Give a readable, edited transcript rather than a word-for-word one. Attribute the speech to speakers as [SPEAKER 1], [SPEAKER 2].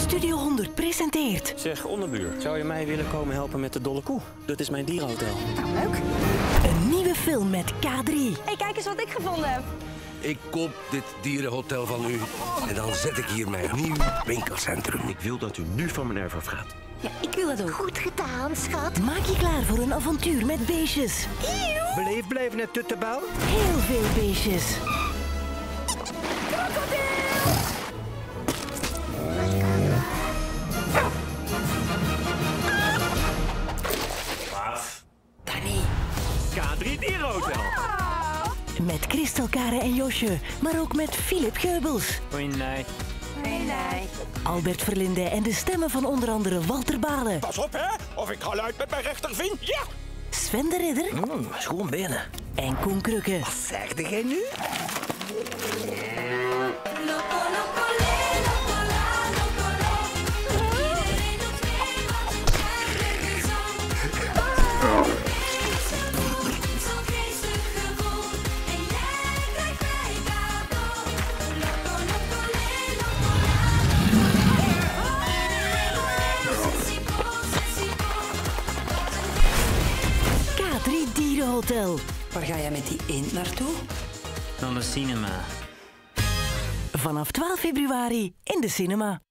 [SPEAKER 1] Studio 100 presenteert...
[SPEAKER 2] Zeg, onderbuur, zou je mij willen komen helpen met de dolle koe? Dat is mijn dierenhotel.
[SPEAKER 3] Nou, leuk.
[SPEAKER 1] Een nieuwe film met K3.
[SPEAKER 3] Hey, kijk eens wat ik gevonden heb.
[SPEAKER 4] Ik koop dit dierenhotel van u en dan zet ik hier mijn nieuw winkelcentrum.
[SPEAKER 2] Ik wil dat u nu van mijn erf afgaat.
[SPEAKER 3] Ja, ik wil dat ook.
[SPEAKER 5] Goed gedaan, schat.
[SPEAKER 1] Maak je klaar voor een avontuur met beestjes.
[SPEAKER 6] Beleefd blijven, het tuttenbel.
[SPEAKER 1] Heel veel beestjes.
[SPEAKER 3] Danny.
[SPEAKER 2] K3 Dierenhotel.
[SPEAKER 1] Met Christel, Karen en Josje. Maar ook met Philip Geubels.
[SPEAKER 2] Hoi, nee.
[SPEAKER 3] Nee.
[SPEAKER 1] Albert Verlinde en de stemmen van onder andere Walter Balen.
[SPEAKER 6] Pas op, hè? Of ik ga uit met mijn rechterving. Ja!
[SPEAKER 1] Sven de Ridder.
[SPEAKER 6] Schoon benen.
[SPEAKER 1] En Koen Krukke.
[SPEAKER 6] Wat zegde jij nu?
[SPEAKER 1] K3 Dierenhotel.
[SPEAKER 3] Waar ga jij met die eend naartoe?
[SPEAKER 2] Naar de cinema.
[SPEAKER 1] Vanaf 12 februari in de cinema.